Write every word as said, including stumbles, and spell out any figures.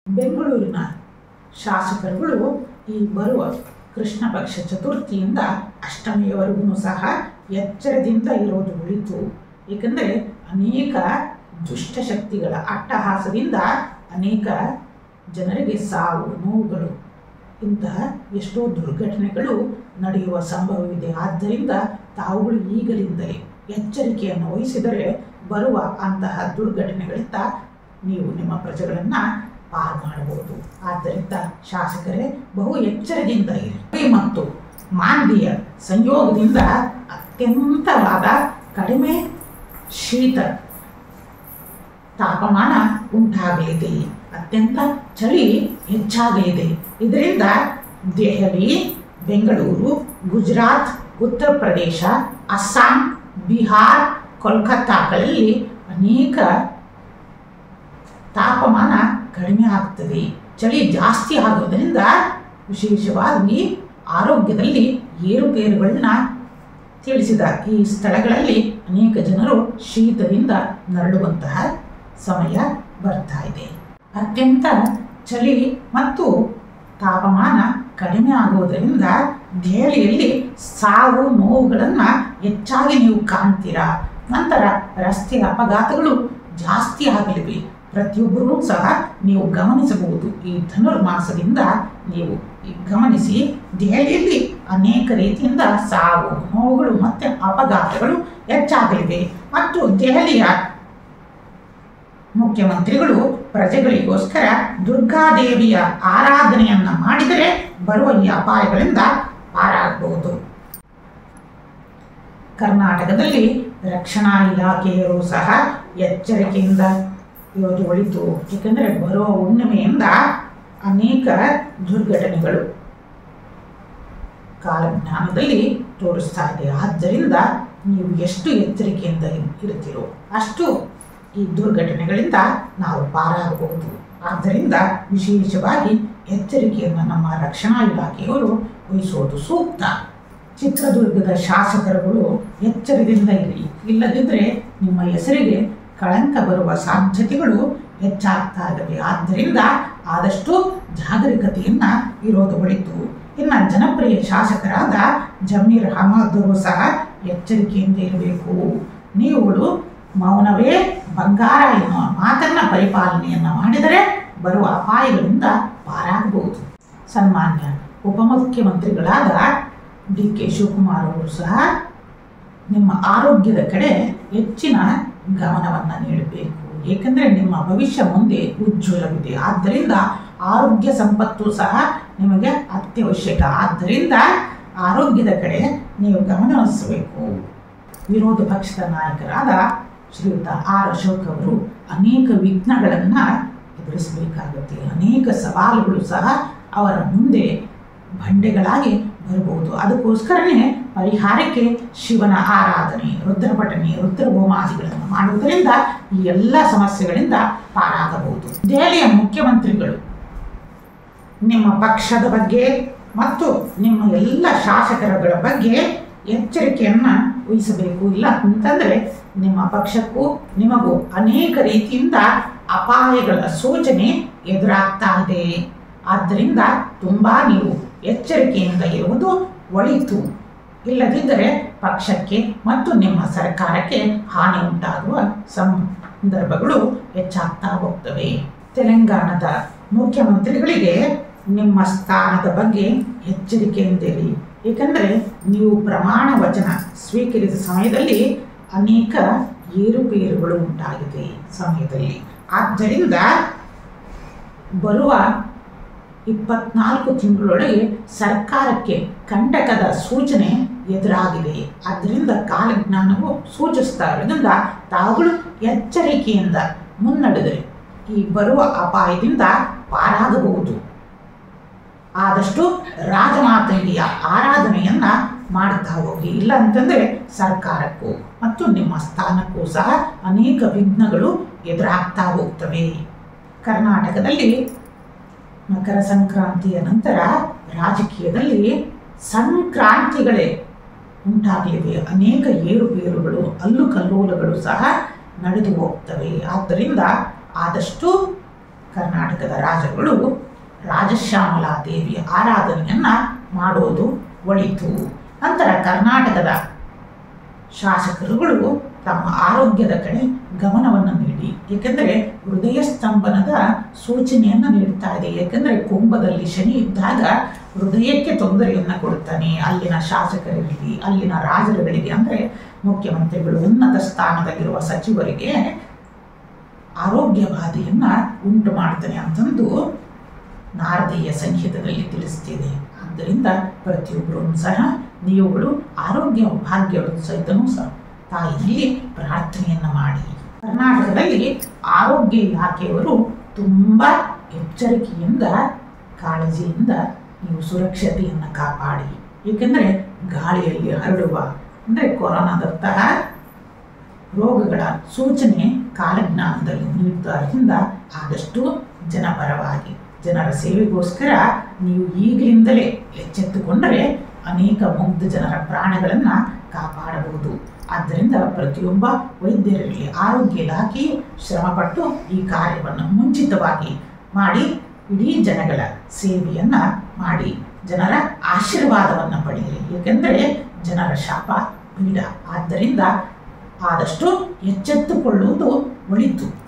ಬೆಂಗಳೂರಿನ ಶಾಸಕರುಗಳು ಈ ಬರುವ ಕೃಷ್ಣ ಪಕ್ಷ ಚತುರ್ಥಿಯಿಂದ ಅಷ್ಟಮಿಯವರೆಗೂ ಸಹ ಎಚ್ಚರದಿಂದ ಇರೋದು ಒಳಿತು. ಏಕೆಂದರೆ ಅನೇಕ ದುಷ್ಟಶಕ್ತಿಗಳ ಅಟ್ಟಹಾಸದಿಂದ ಅನೇಕ ಜನರಿಗೆ ಸಾವು ನೋವುಗಳು ಇಂತಹ ಎಷ್ಟೋ ದುರ್ಘಟನೆಗಳು ನಡೆಯುವ ಸಂಭವವಿದೆ. ಆದ್ದರಿಂದ ತಾವುಗಳು ಈಗಲಿಂದಲೇ ಎಚ್ಚರಿಕೆಯನ್ನು ವಹಿಸಿದರೆ ಬರುವ ಅಂತಹ ದುರ್ಘಟನೆಗಳಿಂದ ನೀವು ನಿಮ್ಮ ಪ್ರಜೆಗಳನ್ನು ಪಾರು ಮಾಡಬಹುದು. ಆದ್ದರಿಂದ ಶಾಸಕರೇ ಬಹು ಎಚ್ಚರದಿಂದ ಇರಿ. ಮತ್ತು ಮಾಂದಿಯ ಸಂಯೋಗದಿಂದ ಅತ್ಯಂತವಾದ ಕಡಿಮೆ ಶೀತ ತಾಪಮಾನ ಉಂಟಾಗಲಿದೆ, ಅತ್ಯಂತ ಚಳಿ ಹೆಚ್ಚಾಗಲಿದೆ. ಇದರಿಂದ ದೆಹಲಿ, ಬೆಂಗಳೂರು, ಗುಜರಾತ್, ಉತ್ತರ ಪ್ರದೇಶ, ಅಸ್ಸಾಂ, ಬಿಹಾರ್, ಕೋಲ್ಕತ್ತಾಗಳಲ್ಲಿ ಅನೇಕ ತಾಪಮಾನ ಕಡಿಮೆ ಆಗ್ತದೆ. ಚಳಿ ಜಾಸ್ತಿ ಆಗೋದ್ರಿಂದ ವಿಶೇಷವಾಗಿ ಆರೋಗ್ಯದಲ್ಲಿ ಏರುಪೇರುಗಳನ್ನ ತಿಳಿಸಿದ ಈ ಸ್ಥಳಗಳಲ್ಲಿ ಅನೇಕ ಜನರು ಶೀತದಿಂದ ನರಳುವಂತಹ ಸಮಯ ಬರ್ತಾ ಇದೆ. ಅತ್ಯಂತ ಚಳಿ ಮತ್ತು ತಾಪಮಾನ ಕಡಿಮೆ ಆಗುವುದರಿಂದ ದೆಹಲಿಯಲ್ಲಿ ಸಾವು ನೋವುಗಳನ್ನು ಹೆಚ್ಚಾಗಿ ನೀವು ಕಾಣ್ತೀರಾ. ನಂತರ ರಸ್ತೆ ಅಪಘಾತಗಳು ಜಾಸ್ತಿ ಆಗಲಿವೆ. ಪ್ರತಿಯೊಬ್ಬರೂ ಸಹ ನೀವು ಗಮನಿಸಬಹುದು. ಈ ಧನುರ್ಮಾಸದಿಂದ ನೀವು ಗಮನಿಸಿ ದೆಹಲಿಯಲ್ಲಿ ಅನೇಕ ರೀತಿಯಿಂದ ಸಾವು ನೋವುಗಳು ಮತ್ತು ಅಪಘಾತಗಳು ಹೆಚ್ಚಾಗಲಿವೆ. ಮತ್ತು ದೆಹಲಿಯ ಮುಖ್ಯಮಂತ್ರಿಗಳು ಪ್ರಜೆಗಳಿಗೋಸ್ಕರ ದುರ್ಗಾದೇವಿಯ ಆರಾಧನೆಯನ್ನು ಮಾಡಿದರೆ ಬರುವ ಈ ಅಪಾಯಗಳಿಂದ ಪಾರಾಗಬಹುದು. ಕರ್ನಾಟಕದಲ್ಲಿ ರಕ್ಷಣಾ ಇಲಾಖೆಯರು ಸಹ ಎಚ್ಚರಿಕೆಯಿಂದ ಇರೋದು ಒಳಿತು. ಏಕೆಂದರೆ ಬರುವ ಹುಣ್ಣಿಮೆಯಿಂದ ಅನೇಕ ದುರ್ಘಟನೆಗಳು ಕಾಲಜ್ಞಾನದಲ್ಲಿ ತೋರಿಸ್ತಾ ಇದೆ. ಆದ್ದರಿಂದ ನೀವು ಎಷ್ಟು ಎಚ್ಚರಿಕೆಯಿಂದ ಇರ್ತೀರೋ ಅಷ್ಟು ಈ ದುರ್ಘಟನೆಗಳಿಂದ ನಾವು ಪಾರಾಗಬಹುದು. ಆದ್ದರಿಂದ ವಿಶೇಷವಾಗಿ ಎಚ್ಚರಿಕೆಯನ್ನು ನಮ್ಮ ರಕ್ಷಣಾ ಇಲಾಖೆಯವರು ವಹಿಸೋದು ಸೂಕ್ತ. ಚಿತ್ರದುರ್ಗದ ಶಾಸಕರುಗಳು ಎಚ್ಚರದಿಂದ ಇರಿ, ಇಲ್ಲದಿದ್ದರೆ ನಿಮ್ಮ ಹೆಸರಿಗೆ ಕಳಂಕ ಬರುವ ಸಾಧ್ಯತೆಗಳು ಹೆಚ್ಚಾಗ್ತಾ ಇದ್ದಾವೆ. ಆದ್ದರಿಂದ ಆದಷ್ಟು ಜಾಗರೂಕತೆಯನ್ನು ಇರೋದು ಒಳಿತು. ಇನ್ನು ಜನಪ್ರಿಯ ಶಾಸಕರಾದ ಜಮೀರ್ ಅಹಮದ್ ಅವರು ಸಹ ಎಚ್ಚರಿಕೆಯಿಂದ ಇರಬೇಕು. ನೀವುಗಳು ಮೌನವೇ ಬಂಗಾರ ಎನ್ನುವ ಮಾತನ್ನ ಪರಿಪಾಲನೆಯನ್ನು ಮಾಡಿದರೆ ಬರುವ ಅಪಾಯಗಳಿಂದ ಪಾರಾಗಬಹುದು. ಸನ್ಮಾನ್ಯ ಉಪಮುಖ್ಯಮಂತ್ರಿಗಳಾದ ಡಿ ಕೆ ಶಿವಕುಮಾರ್ ಅವರು ಸಹ ನಿಮ್ಮ ಆರೋಗ್ಯದ ಕಡೆ ಹೆಚ್ಚಿನ ಗಮನವನ್ನು ನೀಡಬೇಕು. ಏಕೆಂದರೆ ನಿಮ್ಮ ಭವಿಷ್ಯ ಮುಂದೆ ಉಜ್ವಲವಿದೆ. ಆದ್ದರಿಂದ ಆರೋಗ್ಯ ಸಂಪತ್ತು ಸಹ ನಿಮಗೆ ಅತ್ಯವಶ್ಯಕ. ಆದ್ದರಿಂದ ಆರೋಗ್ಯದ ಕಡೆ ನೀವು ಗಮನ ಹರಿಸಬೇಕು. ವಿರೋಧ ಪಕ್ಷದ ನಾಯಕರಾದ ಶ್ರೀಯುತ ಆರ್ ಅಶೋಕ್ ಅವರು ಅನೇಕ ವಿಘ್ನಗಳನ್ನು ಎದುರಿಸಬೇಕಾಗುತ್ತೆ. ಅನೇಕ ಸವಾಲುಗಳು ಸಹ ಅವರ ಮುಂದೆ ಬಂಡೆಗಳಾಗಿ ಬರಬಹುದು. ಅದಕ್ಕೋಸ್ಕರನೇ ಪರಿಹಾರಕ್ಕೆ ಶಿವನ ಆರಾಧನೆ, ರುದ್ರಪಠನೆ, ರುದ್ರ ಹೋಮಾದಿಗಳನ್ನು ಮಾಡುವುದರಿಂದ ಈ ಎಲ್ಲ ಸಮಸ್ಯೆಗಳಿಂದ ಪಾರಾಗಬಹುದು. ದೆಹಲಿಯ ಮುಖ್ಯಮಂತ್ರಿಗಳು ನಿಮ್ಮ ಪಕ್ಷದ ಬಗ್ಗೆ ಮತ್ತು ನಿಮ್ಮ ಎಲ್ಲ ಶಾಸಕರುಗಳ ಬಗ್ಗೆ ಎಚ್ಚರಿಕೆಯನ್ನು ವಹಿಸಬೇಕು. ಇಲ್ಲ ಅಂತಂದರೆ ನಿಮ್ಮ ಪಕ್ಷಕ್ಕೂ ನಿಮಗೂ ಅನೇಕ ರೀತಿಯಿಂದ ಅಪಾಯಗಳ ಸೂಚನೆ ಎದುರಾಗ್ತಾ ಇದೆ. ಆದ್ದರಿಂದ ತುಂಬ ನೀವು ಎಚ್ಚರಿಕೆಯಿಂದ ಇರುವುದು ಒಳಿತು. ಇಲ್ಲದಿದ್ದರೆ ಪಕ್ಷಕ್ಕೆ ಮತ್ತು ನಿಮ್ಮ ಸರ್ಕಾರಕ್ಕೆ ಹಾನಿ ಉಂಟಾಗುವ ಸಂದರ್ಭಗಳು ಹೆಚ್ಚಾಗ್ತಾ ಹೋಗ್ತವೆ. ತೆಲಂಗಾಣದ ಮುಖ್ಯಮಂತ್ರಿಗಳಿಗೆ ನಿಮ್ಮ ಸ್ಥಾನದ ಬಗ್ಗೆ ಎಚ್ಚರಿಕೆಯಿಂದಿರಿ. ಏಕೆಂದರೆ ನೀವು ಪ್ರಮಾಣ ವಚನ ಸ್ವೀಕರಿಸಿದ ಸಮಯದಲ್ಲಿ ಅನೇಕ ಏರುಪೇರುಗಳು ಉಂಟಾಗಿದೆ ಸಮಯದಲ್ಲಿ. ಆದ್ದರಿಂದ ಬರುವ ಇಪ್ಪತ್ನಾಲ್ಕು ತಿಂಗಳೊಳಗೆ ಸರ್ಕಾರಕ್ಕೆ ಕಂಟಕದ ಸೂಚನೆ ಎದುರಾಗಿದೆ. ಆದ್ದರಿಂದ ಕಾಲಜ್ಞಾನವು ಸೂಚಿಸ್ತಾ ಇರೋದ್ರಿಂದ ತಾವುಗಳು ಎಚ್ಚರಿಕೆಯಿಂದ ಮುನ್ನಡೆದರೆ ಈ ಬರುವ ಅಪಾಯದಿಂದ ಪಾರಾಗಬಹುದು. ಆದಷ್ಟು ರಾಜಮಾತೆಯ ಆರಾಧನೆಯನ್ನು ಮಾಡ್ತಾ ಹೋಗಿ. ಇಲ್ಲ ಅಂತಂದರೆ ಸರ್ಕಾರಕ್ಕೂ ಮತ್ತು ನಿಮ್ಮ ಸ್ಥಾನಕ್ಕೂ ಸಹ ಅನೇಕ ವಿಘ್ನಗಳು ಎದುರಾಗ್ತಾ ಹೋಗ್ತವೆ. ಕರ್ನಾಟಕದಲ್ಲಿ ಮಕರ ಸಂಕ್ರಾಂತಿಯ ನಂತರ ರಾಜಕೀಯದಲ್ಲಿ ಸಂಕ್ರಾಂತಿಗಳೇ ಉಂಟಾಗಲಿವೆ. ಅನೇಕ ಏರುಪೇರುಗಳು ಅಲ್ಲುಕಲ್ಲೋಲಗಳು ಸಹ ನಡೆದು ಹೋಗ್ತವೆ. ಆದ್ದರಿಂದ ಆದಷ್ಟು ಕರ್ನಾಟಕದ ರಾಜರುಗಳು ರಾಜಶ್ಯಾಮಲಾ ದೇವಿಯ ಆರಾಧನೆಯನ್ನು ಮಾಡೋದು ಒಳಿತು. ನಂತರ ಕರ್ನಾಟಕದ ಶಾಸಕರುಗಳು ತಮ್ಮ ಆರೋಗ್ಯದ ಕಡೆ ಗಮನವನ್ನು ನೀಡಿ, ಏಕೆಂದರೆ ಹೃದಯ ಸ್ತಂಭನದ ಸೂಚನೆಯನ್ನು ನೀಡ್ತಾ ಇದೆ. ಏಕೆಂದರೆ ಕುಂಭದಲ್ಲಿ ಶನಿ ಇದ್ದಾಗ ಹೃದಯಕ್ಕೆ ತೊಂದರೆಯನ್ನು ಕೊಡ್ತಾನೆ. ಅಲ್ಲಿನ ಶಾಸಕರಿಗೆ, ಅಲ್ಲಿನ ರಾಜರುಗಳಿಗೆ, ಅಂದರೆ ಮುಖ್ಯಮಂತ್ರಿಗಳು, ಉನ್ನತ ಸ್ಥಾನದಲ್ಲಿರುವ ಸಚಿವರಿಗೆ ಆರೋಗ್ಯ ಬಾಧೆಯನ್ನು ಉಂಟು ಮಾಡ್ತಾನೆ ಅಂತಂದು ನಾರದೀಯ ಸಂಹಿತದಲ್ಲಿ ತಿಳಿಸ್ತಿದೆ. ಆದ್ದರಿಂದ ಪ್ರತಿಯೊಬ್ಬರೂ ಸಹ ನೀವುಗಳು ಆರೋಗ್ಯ ಭಾಗ್ಯವನ್ನು ಸಹಿತನೂ ಸಹ ತಾಯಿಯಲ್ಲಿ ಪ್ರಾರ್ಥನೆಯನ್ನು ಮಾಡಿ. ಕರ್ನಾಟಕದಲ್ಲಿ ಆರೋಗ್ಯ ಇಲಾಖೆಯವರು ತುಂಬ ಎಚ್ಚರಿಕೆಯಿಂದ, ಕಾಳಜಿಯಿಂದ ನೀವು ಸುರಕ್ಷತೆಯನ್ನು ಕಾಪಾಡಿ. ಏಕೆಂದರೆ ಗಾಳಿಯಲ್ಲಿ ಹರಡುವ ಅಂದರೆ ಕೊರೋನಾದಂತಹ ರೋಗಗಳ ಸೂಚನೆ ಕಾಲಜ್ಞಾನದಲ್ಲಿ ನೀಡುವುದರಿಂದ ಆದಷ್ಟು ಜನಪರವಾಗಿ ಜನರ ಸೇವೆಗೋಸ್ಕರ ನೀವು ಈಗಲಿಂದಲೇ ಎಚ್ಚೆತ್ತುಕೊಂಡರೆ ಅನೇಕ ಮುಗ್ಧ ಜನರ ಪ್ರಾಣಗಳನ್ನು ಕಾಪಾಡಬಹುದು. ಆದ್ದರಿಂದ ಪ್ರತಿಯೊಬ್ಬ ವೈದ್ಯರಲ್ಲಿ ಆರೋಗ್ಯ ಇಲಾಖೆಯು ಶ್ರಮಪಟ್ಟು ಈ ಕಾರ್ಯವನ್ನು ಮುಂಚಿತವಾಗಿ ಮಾಡಿ ಇಡೀ ಜನಗಳ ಸೇವೆಯನ್ನು ಮಾಡಿ ಜನರ ಆಶೀರ್ವಾದವನ್ನು ಪಡೆಯಿರಿ. ಏಕೆಂದರೆ ಜನರ ಶಾಪ ಪೀಡ. ಆದ್ದರಿಂದ ಆದಷ್ಟು ಎಚ್ಚೆತ್ತುಕೊಳ್ಳುವುದು ಒಳಿತು.